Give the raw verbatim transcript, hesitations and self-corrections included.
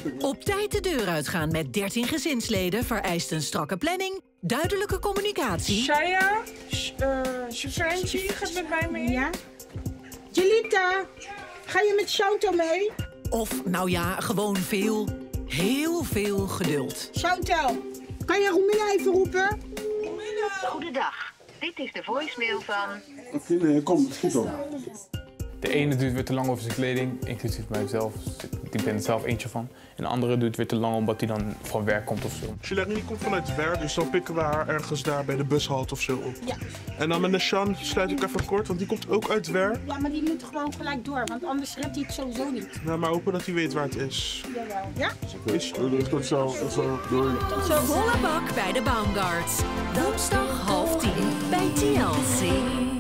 Op tijd de deur uitgaan met dertien gezinsleden vereist een strakke planning, duidelijke communicatie. Shaya, uh, Shafranchi gaat met mij mee. Ja. Jelita, ga je met Shauto mee? Of, nou ja, gewoon veel, heel veel geduld. Shauto, kan je Romina even roepen? Goedendag, dit is de voicemail van... Oké, nee, kom, schiet op. De ene duurt weer te lang over zijn kleding, inclusief mijzelf. Ik ben er zelf eentje van. En de andere duurt weer te lang omdat hij dan van werk komt of zo. Shilerini komt vanuit werk, dus dan pikken we haar ergens daar bij de bushalte of zo op. Ja. En dan met Nashan sluit ik even kort, want die komt ook uit werk. Ja, maar die moet gewoon gelijk door, want anders redt hij het sowieso niet. Nou, maar hopen dat hij weet waar het is. Jawel. Ja? Is Tot zo, tot zo, doei. Tot zo. Volle bak bij de Baumgarts. Woensdag half tien bij T L C.